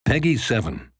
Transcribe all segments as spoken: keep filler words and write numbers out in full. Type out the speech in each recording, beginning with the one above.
Peggy seven.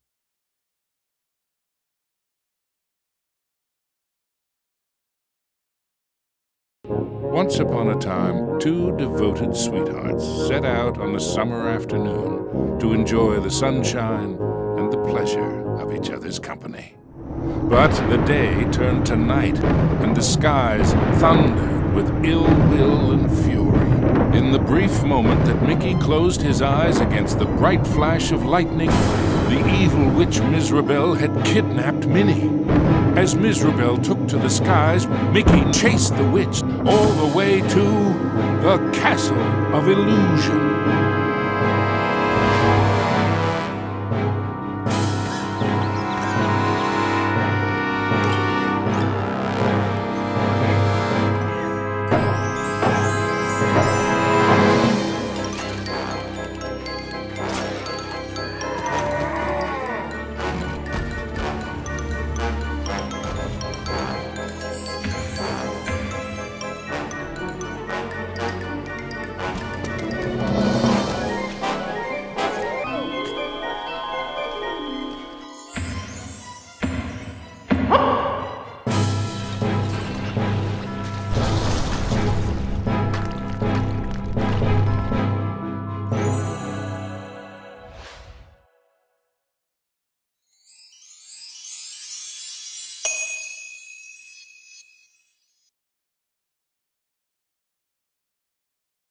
Once upon a time, two devoted sweethearts set out on a summer afternoon to enjoy the sunshine and the pleasure of each other's company. But the day turned to night, and the skies thundered with ill will and fury. In the brief moment that Mickey closed his eyes against the bright flash of lightning, the evil witch Mizrabel had kidnapped Minnie. As Mizrabel took to the skies, Mickey chased the witch all the way to the Castle of Illusion.